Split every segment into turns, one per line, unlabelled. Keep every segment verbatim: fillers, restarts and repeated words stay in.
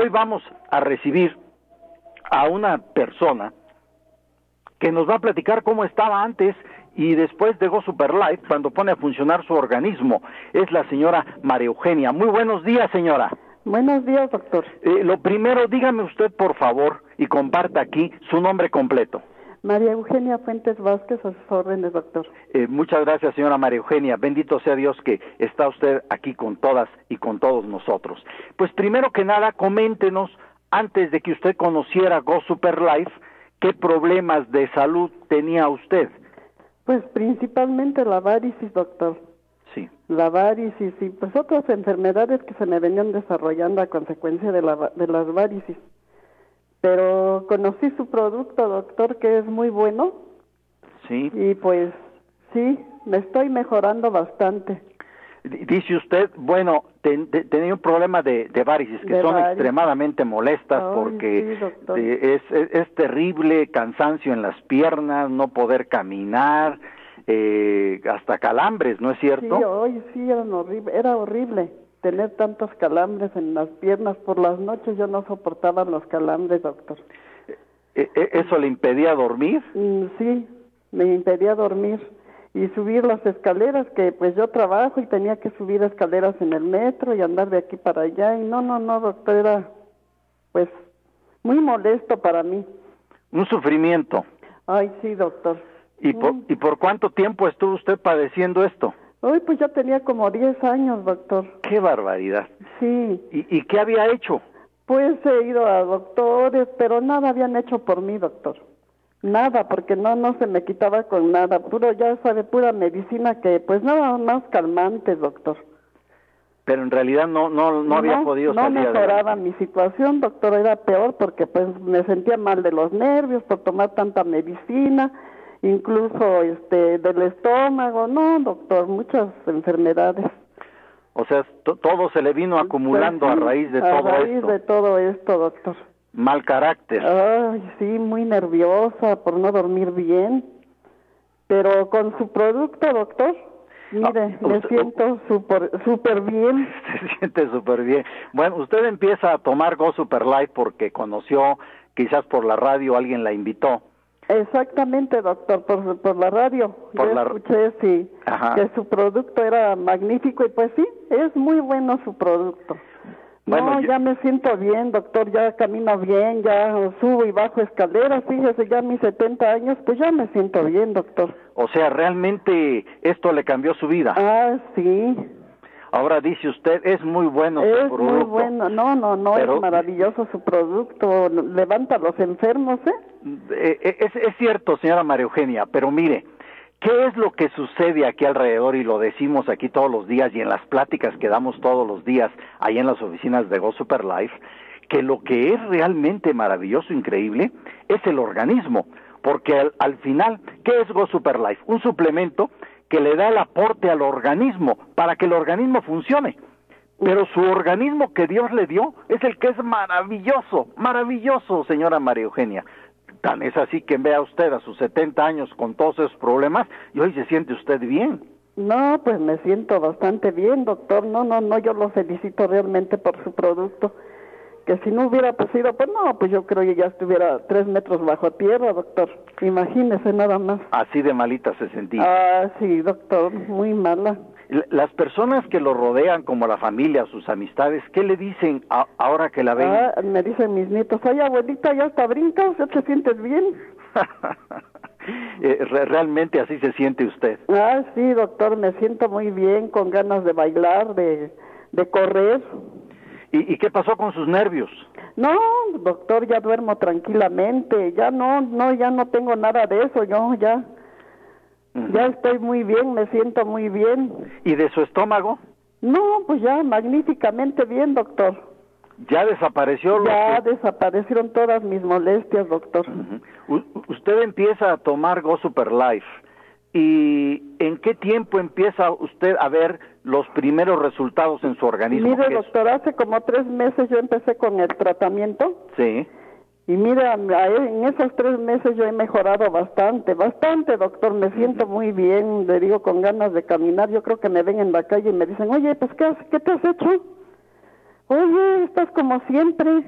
Hoy vamos a recibir a una persona que nos va a platicar cómo estaba antes y después de Go Super Life, cuando pone a funcionar su organismo. Es la señora María Eugenia. Muy buenos días, señora.
Buenos días, doctor.
Eh, lo primero, dígame usted, por favor, y comparta aquí su nombre completo.
María Eugenia Fuentes Vázquez, a sus órdenes, doctor.
Eh, muchas gracias, señora María Eugenia. Bendito sea Dios que está usted aquí con todas y con todos nosotros. Pues primero que nada, coméntenos, antes de que usted conociera Go Super Life, ¿qué problemas de salud tenía usted?
Pues principalmente la varicis, doctor.
Sí.
La varicis y pues otras enfermedades que se me venían desarrollando a consecuencia de, la, de las varicis. Pero conocí su producto, doctor, que es muy bueno.
Sí.
Y pues sí, me estoy mejorando bastante.
Dice usted, bueno, ten, ten, tenía un problema de, de varices que
de
son
varices.
extremadamente molestas. Ay, porque
sí,
eh, es, es, es terrible, cansancio en las piernas, no poder caminar, eh, hasta calambres, ¿no es cierto?
Sí, hoy sí, eran horrible, era horrible tener tantos calambres en las piernas. Por las noches yo no soportaba los calambres, doctor.
¿E ¿Eso le impedía dormir?
Mm, sí, me impedía dormir. Y subir las escaleras, que pues yo trabajo y tenía que subir escaleras en el metro y andar de aquí para allá. Y no, no, no, doctor, era pues muy molesto para mí.
Un sufrimiento.
Ay, sí, doctor.
¿Y por, mm. ¿y por cuánto tiempo estuvo usted padeciendo esto?
Hoy pues ya tenía como diez años, doctor.
¡Qué barbaridad!
Sí.
¿Y, y qué había hecho?
Pues he ido a doctores, pero nada habían hecho por mí, doctor. Nada, porque no no se me quitaba con nada, puro, ya sabe, pura medicina que pues nada más calmante, doctor.
Pero en realidad no no no había
no,
podido
no
salir
mejoraba
adelante.
Mi situación, doctor, era peor porque pues me sentía mal de los nervios por tomar tanta medicina, incluso este del estómago, no, doctor, muchas enfermedades.
O sea, todo se le vino acumulando
pues, sí,
a raíz de
a
todo
raíz
esto.
de todo esto, doctor.
Mal carácter.
Ay, sí, muy nerviosa por no dormir bien. Pero con su producto, doctor, mire, ah, me usted, siento súper super bien.
Se siente súper bien. Bueno, usted empieza a tomar Go Super Life porque conoció, quizás por la radio alguien la invitó.
Exactamente, doctor, por, por la radio.
Por
Yo
la...
escuché, sí, Ajá. que su producto era magnífico y pues sí, es muy bueno su producto. Bueno, no, yo... ya me siento bien, doctor, ya camino bien, ya subo y bajo escaleras, fíjese, ya a mis setenta años, pues ya me siento bien, doctor.
O sea, realmente esto le cambió su vida.
Ah, sí.
Ahora dice usted, es muy bueno
es
su producto.
Es muy bueno, no, no, no, Pero... es maravilloso su producto, levanta a los enfermos, ¿eh?
Es, es cierto, señora María Eugenia, pero mire, ¿qué es lo que sucede aquí alrededor? Y lo decimos aquí todos los días y en las pláticas que damos todos los días ahí en las oficinas de Go Super Life, que lo que es realmente maravilloso, increíble, es el organismo, porque al, al final, ¿qué es Go Super Life? Un suplemento que le da el aporte al organismo para que el organismo funcione. Pero su organismo que Dios le dio es el que es maravilloso, maravilloso, señora María Eugenia. Tan es así que vea usted a sus setenta años con todos esos problemas y hoy se siente usted bien.
No, pues me siento bastante bien, doctor. No, no, no, yo lo felicito realmente por su producto. Que si no hubiera sido, pues no, pues yo creo que ya estuviera tres metros bajo tierra, doctor. Imagínese nada más.
Así de malita se sentía.
Ah, sí, doctor, muy mala.
Las personas que lo rodean, como la familia, sus amistades, ¿qué le dicen a, ahora que la ven?
Ah, me dicen mis nietos, ay, abuelita, ya hasta brincas, ¿ya te sientes bien?
eh, re realmente así se siente usted.
Ah, sí, doctor, me siento muy bien, con ganas de bailar, de, de correr.
¿Y, ¿Y qué pasó con sus nervios?
No, doctor, ya duermo tranquilamente, ya no, no, ya no tengo nada de eso, yo ya... Uh-huh. Ya estoy muy bien, me siento muy bien.
¿Y de su estómago?
No, pues ya magníficamente bien, doctor.
¿Ya desapareció?
Ya
lo que...
desaparecieron todas mis molestias, doctor.
Uh-huh. Usted empieza a tomar Go Super Life. ¿Y en qué tiempo empieza usted a ver los primeros resultados en su organismo?
Mire, doctor, hace como tres meses yo empecé con el tratamiento.
Sí.
Y mira, en esos tres meses yo he mejorado bastante, bastante, doctor, me siento muy bien, le digo, con ganas de caminar. Yo creo que me ven en la calle y me dicen, oye, pues, ¿qué, qué te has hecho? Oye, estás como siempre.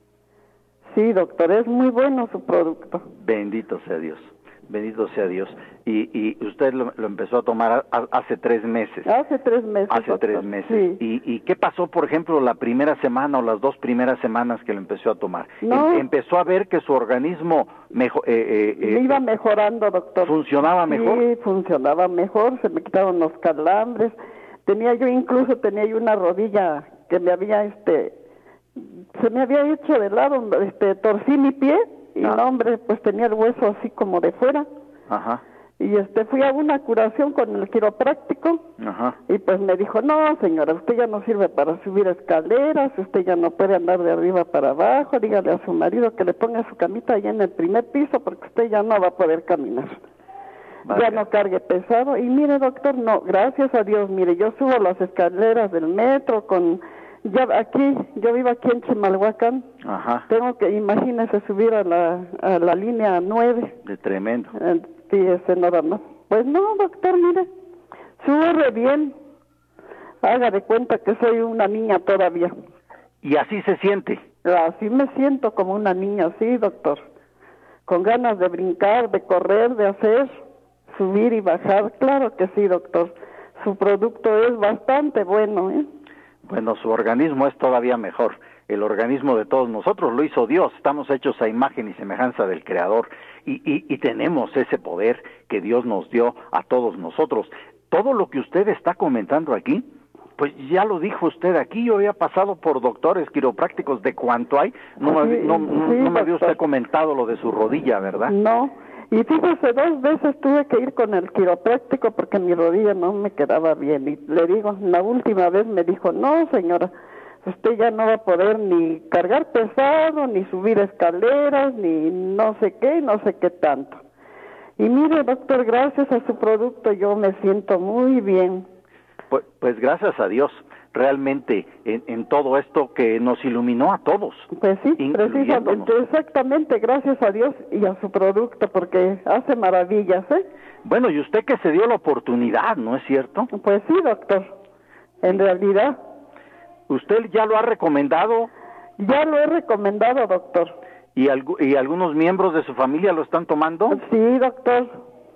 Sí, doctor, es muy bueno su producto.
Bendito sea Dios. Bendito sea Dios. Y, y usted lo, lo empezó a tomar a, a, hace tres meses.
Hace tres meses.
Hace
doctor.
tres meses.
Sí.
¿Y, ¿Y qué pasó, por ejemplo, la primera semana o las dos primeras semanas que lo empezó a tomar?
No.
Em, empezó a ver que su organismo mejo, eh, eh,
iba mejorando, doctor.
¿Funcionaba mejor?
Sí, funcionaba mejor, se me quitaron los calambres. Tenía yo, incluso tenía yo una rodilla que me había, este, se me había hecho de lado, este, torcí mi pie. Y ah. no, hombre, pues tenía el hueso así como de fuera.
Ajá.
Y este, fui a una curación con el quiropráctico.
Ajá.
Y pues me dijo, no, señora, usted ya no sirve para subir escaleras, usted ya no puede andar de arriba para abajo, dígale a su marido que le ponga su camita allá en el primer piso porque usted ya no va a poder caminar. Vale. Ya no cargue pesado. Y mire, doctor, no, gracias a Dios, mire, yo subo las escaleras del metro con... Ya aquí, yo vivo aquí en Chimalhuacán. Ajá. Tengo que, imagínese, subir a la, a la línea nueve.
De tremendo.
Eh, sí, ese nada más. Pues no, doctor, mire, sube bien. Haga de cuenta que soy una niña todavía.
¿Y así se siente?
Así me siento como una niña, sí, doctor. Con ganas de brincar, de correr, de hacer, subir y bajar. Claro que sí, doctor. Su producto es bastante bueno, ¿eh?
Bueno, su organismo es todavía mejor. El organismo de todos nosotros lo hizo Dios. Estamos hechos a imagen y semejanza del Creador. Y, y, y tenemos ese poder que Dios nos dio a todos nosotros. Todo lo que usted está comentando aquí, pues ya lo dijo usted aquí. Yo había pasado por doctores quiroprácticos de cuánto hay. No,
sí,
me, no, no,
sí,
no me había usted comentado lo de su rodilla, ¿verdad?
No. Y fíjese, dos veces tuve que ir con el quiropráctico porque mi rodilla no me quedaba bien. Y le digo, la última vez me dijo, no, señora, usted ya no va a poder ni cargar pesado, ni subir escaleras, ni no sé qué, no sé qué tanto. Y mire, doctor, gracias a su producto yo me siento muy bien.
Pues, pues gracias a Dios. Realmente en, en todo esto que nos iluminó a todos.
Pues sí, precisamente, exactamente, gracias a Dios y a su producto, porque hace maravillas, ¿eh?
Bueno, y usted que se dio la oportunidad, ¿no es cierto?
Pues sí, doctor, en realidad.
¿Usted ya lo ha recomendado?
Ya lo he recomendado, doctor.
¿Y, alg- y algunos miembros de su familia lo están tomando?
Sí, doctor.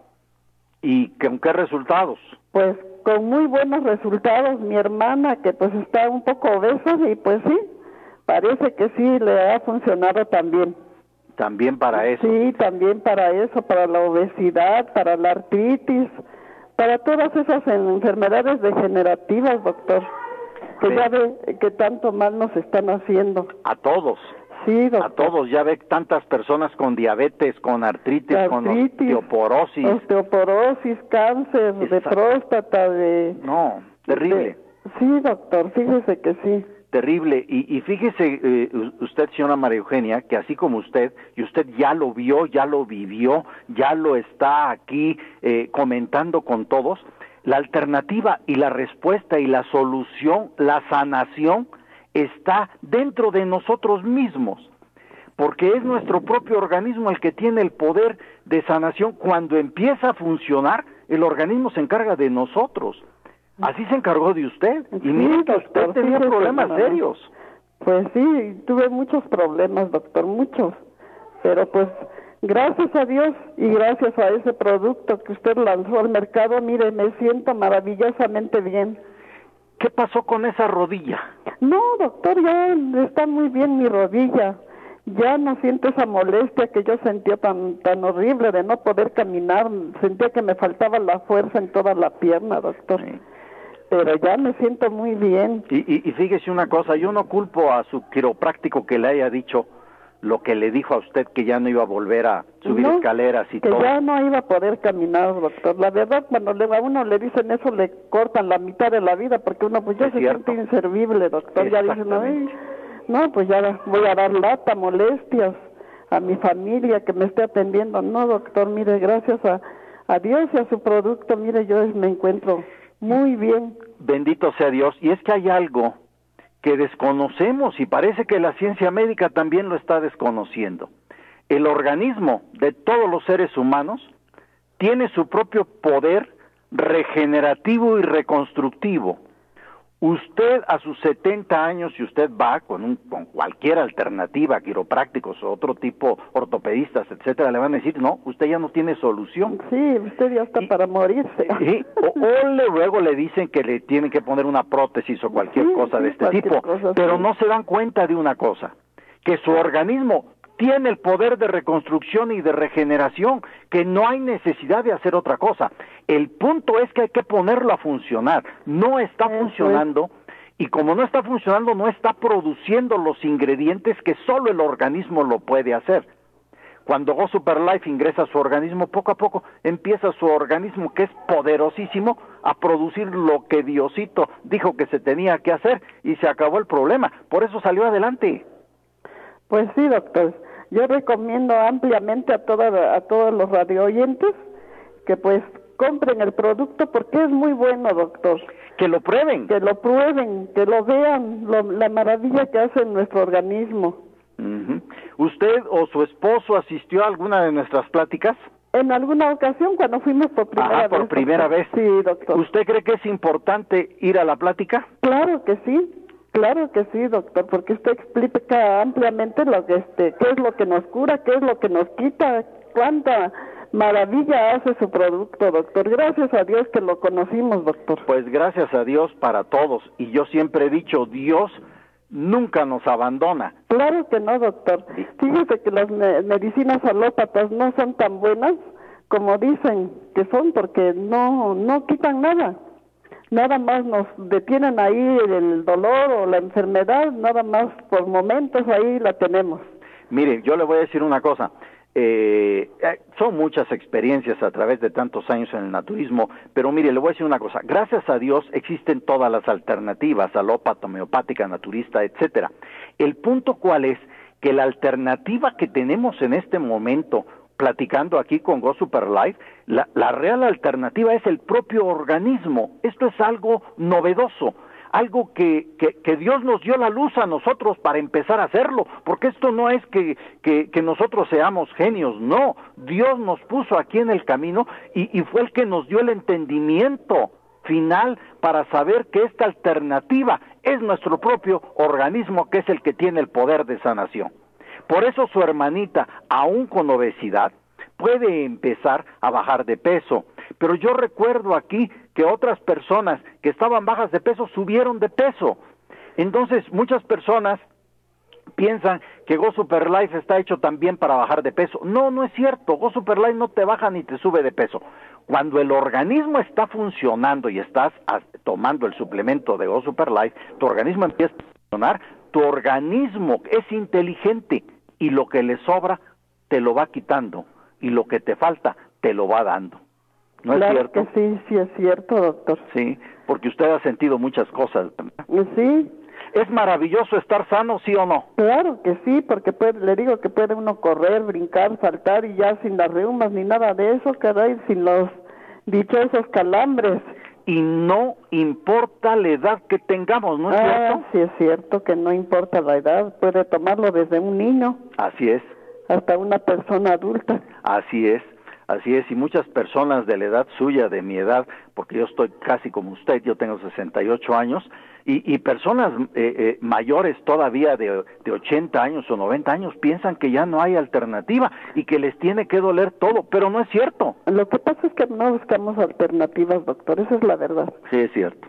¿Y con qué resultados?
Pues con muy buenos resultados. Mi hermana, que pues está un poco obesa, y pues sí, parece que sí le ha funcionado también.
¿También para eso?
Sí, también para eso, para la obesidad, para la artritis, para todas esas enfermedades degenerativas, doctor, que sí. Ya ve que tanto mal nos están haciendo.
A todos.
Sí, doctor.
A todos, ya ve tantas personas con diabetes, con artritis, artritis con osteoporosis.
Osteoporosis, cáncer Exacto. de próstata, de...
No, terrible.
De, sí, doctor, fíjese que sí.
Terrible. Y, y fíjese eh, usted, señora María Eugenia, que así como usted, y usted ya lo vio, ya lo vivió, ya lo está aquí eh, comentando con todos, la alternativa y la respuesta y la solución, la sanación, está dentro de nosotros mismos, porque es nuestro propio organismo el que tiene el poder de sanación. Cuando empieza a funcionar, el organismo se encarga de nosotros. Así se encargó de usted. Y
sí,
mire que
doctor,
usted tenía
sí,
problemas
no,
serios.
Pues sí, tuve muchos problemas, doctor, muchos. Pero pues, gracias a Dios y gracias a ese producto que usted lanzó al mercado, mire, me siento maravillosamente bien.
¿Qué pasó con esa rodilla?
No, doctor, ya está muy bien mi rodilla. Ya no siento esa molestia que yo sentía tan tan horrible de no poder caminar. Sentía que me faltaba la fuerza en toda la pierna, doctor. Sí. Pero ya me siento muy bien.
Y, y, y fíjese una cosa, yo no culpo a su quiropráctico que le haya dicho lo que le dijo a usted, que ya no iba a volver a subir no, escaleras y
que
todo.
Que ya no iba a poder caminar, doctor. La verdad, cuando le, a uno le dicen eso, le cortan la mitad de la vida, porque uno pues ya es se cierto. siente inservible, doctor. Ya dicen, ay, no, pues ya voy a dar lata, molestias a mi familia que me esté atendiendo. No, doctor, mire, gracias a, a Dios y a su producto, mire, yo me encuentro muy bien.
Bendito sea Dios. Y es que hay algo que desconocemos y parece que la ciencia médica también lo está desconociendo. El organismo de todos los seres humanos tiene su propio poder regenerativo y reconstructivo. Usted a sus setenta años, si usted va con, un, con cualquier alternativa, quiroprácticos o otro tipo, ortopedistas, etcétera, le van a decir, no, usted ya no tiene solución.
Sí, usted ya está y, para morirse.
Y, o, o le, luego le dicen que le tienen que poner una prótesis o cualquier sí, cosa sí, de este tipo, cosa, pero sí. no se dan cuenta de una cosa, que su organismo tiene el poder de reconstrucción y de regeneración, que no hay necesidad de hacer otra cosa. El punto es que hay que ponerlo a funcionar. No está Eso funcionando, es. y como no está funcionando, no está produciendo los ingredientes que solo el organismo lo puede hacer. Cuando Go Super Life ingresa a su organismo, poco a poco empieza su organismo, que es poderosísimo, a producir lo que Diosito dijo que se tenía que hacer, y se acabó el problema. Por eso salió adelante.
Pues sí, doctor. Yo recomiendo ampliamente a toda, a todos los radioyentes que pues compren el producto porque es muy bueno, doctor.
Que lo prueben.
Que lo prueben, que lo vean, lo, la maravilla que hace en nuestro organismo.
Uh-huh. ¿Usted o su esposo asistió a alguna de nuestras pláticas?
En alguna ocasión cuando fuimos por primera
Ajá,
vez.
por primera
doctor.
vez.
Sí, doctor.
¿Usted cree que es importante ir a la plática?
Claro que sí. Claro que sí, doctor, porque usted explica ampliamente lo que este, qué es lo que nos cura, qué es lo que nos quita, cuánta maravilla hace su producto, doctor. Gracias a Dios que lo conocimos, doctor.
Pues gracias a Dios para todos, y yo siempre he dicho, Dios nunca nos abandona.
Claro que no, doctor. Fíjese que las me- medicinas alópatas no son tan buenas como dicen que son, porque no, no quitan nada. Nada más nos detienen ahí el dolor o la enfermedad, nada más por momentos ahí la tenemos.
Mire, yo le voy a decir una cosa, eh, son muchas experiencias a través de tantos años en el naturismo, pero mire, le voy a decir una cosa, gracias a Dios existen todas las alternativas, alópata, homeopática, naturista, etcétera. El punto cuál es, que la alternativa que tenemos en este momento, platicando aquí con Go Super Life, la, la real alternativa es el propio organismo. Esto es algo novedoso, algo que, que, que Dios nos dio la luz a nosotros para empezar a hacerlo, porque esto no es que, que, que nosotros seamos genios, no, Dios nos puso aquí en el camino y, y fue el que nos dio el entendimiento final para saber que esta alternativa es nuestro propio organismo, que es el que tiene el poder de sanación. Por eso su hermanita, aún con obesidad, puede empezar a bajar de peso. Pero yo recuerdo aquí que otras personas que estaban bajas de peso subieron de peso. Entonces, muchas personas piensan que Go Super Life está hecho también para bajar de peso. No, no es cierto. Go Super Life no te baja ni te sube de peso. Cuando el organismo está funcionando y estás tomando el suplemento de Go Super Life, tu organismo empieza a funcionar. Tu organismo es inteligente y lo que le sobra te lo va quitando y lo que te falta te lo va dando. ¿No
claro
es cierto?
Que sí, sí es cierto, doctor.
Sí, porque usted ha sentido muchas cosas, ¿verdad?
Sí.
¿Es maravilloso estar sano, sí o no?
Claro que sí, porque puede, le digo que puede uno correr, brincar, saltar y ya sin las reumas ni nada de eso, caray, sin los dichosos calambres.
Y no importa la edad que tengamos, ¿no es
ah,
cierto?
Sí es cierto que no importa la edad, puede tomarlo desde un niño.
Así es.
Hasta una persona adulta.
Así es, así es, y muchas personas de la edad suya, de mi edad, porque yo estoy casi como usted, yo tengo sesenta y ocho años, y, y personas eh, eh, mayores todavía de, de ochenta años o noventa años piensan que ya no hay alternativa y que les tiene que doler todo, pero no es cierto.
Lo que pasa es que no buscamos alternativas, doctor, esa es la verdad.
Sí, es cierto.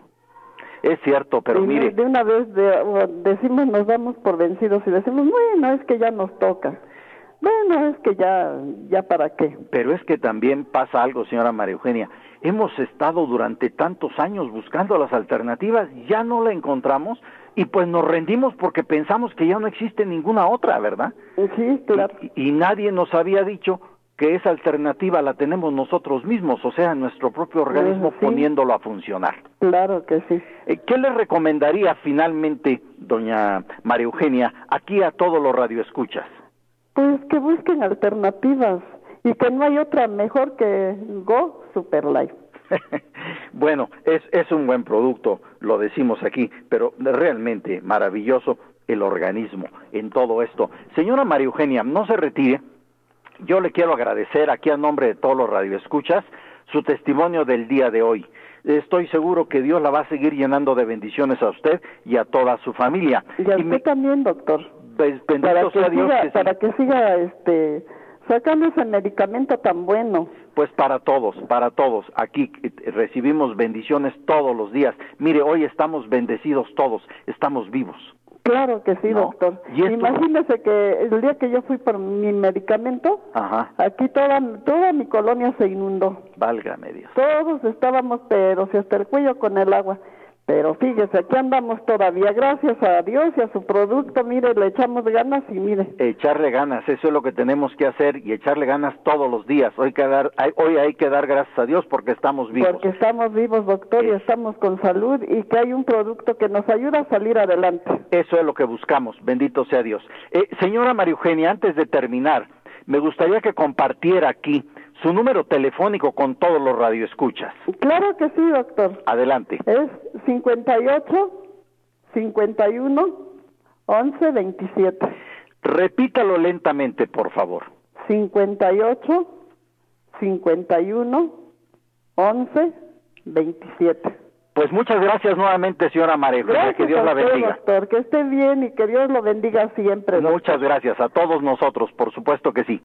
Es cierto, pero
y
mire...
De una vez de, decimos, nos damos por vencidos y decimos, bueno, es que ya nos toca. Bueno, es que ya, ya para qué.
Pero es que también pasa algo, señora María Eugenia. Hemos estado durante tantos años buscando las alternativas, ya no la encontramos y pues nos rendimos porque pensamos que ya no existe ninguna otra, ¿verdad?
Sí, claro.
Y, y nadie nos había dicho que esa alternativa la tenemos nosotros mismos, o sea, nuestro propio organismo, sí, poniéndolo a funcionar.
Claro que sí.
¿Qué le recomendaría finalmente, doña María Eugenia, aquí a todos los radioescuchas?
Pues que busquen alternativas y que no hay otra mejor que Go Super Life.
Bueno, es, es un buen producto, lo decimos aquí, pero realmente maravilloso el organismo en todo esto. Señora María Eugenia, no se retire, yo le quiero agradecer aquí a nombre de todos los radioescuchas su testimonio del día de hoy. estoy seguro que Dios la va a seguir llenando de bendiciones a usted y a toda su familia.
Y a usted me... también, doctor.
Pues, bendito
para
sea
que
Dios.
Siga,
que
para
sí.
que siga este, sacando ese medicamento tan bueno.
Pues para todos, para todos. Aquí recibimos bendiciones todos los días. Mire, hoy estamos bendecidos todos, estamos vivos.
Claro que sí, ¿no? Doctor.
¿Y esto?
Imagínese que el día que yo fui por mi medicamento,
Ajá.
aquí toda toda mi colonia se inundó.
Válgame Dios.
Todos estábamos, pero si hasta el cuello con el agua. Pero fíjese, aquí andamos todavía, gracias a Dios y a su producto, mire, le echamos ganas y mire.
Echarle ganas, eso es lo que tenemos que hacer y echarle ganas todos los días. Hoy, que dar, hay, hoy hay que dar gracias a Dios porque estamos vivos.
Porque estamos vivos, doctor, es. y estamos con salud y que hay un producto que nos ayuda a salir adelante.
Eso es lo que buscamos, bendito sea Dios. Eh, señora María Eugenia, antes de terminar, me gustaría que compartiera aquí su número telefónico con todos los radioescuchas.
Claro que sí, doctor.
Adelante.
Es cincuenta y ocho, cincuenta y uno, once, veintisiete.
Repítalo lentamente, por favor.
cincuenta y ocho, cincuenta y uno, once, veintisiete.
Pues muchas gracias nuevamente, señora María Eugenia, que Dios la bendiga.
Doctor, que esté bien y que Dios lo bendiga siempre.
Muchas doctor. gracias a todos nosotros, por supuesto que sí.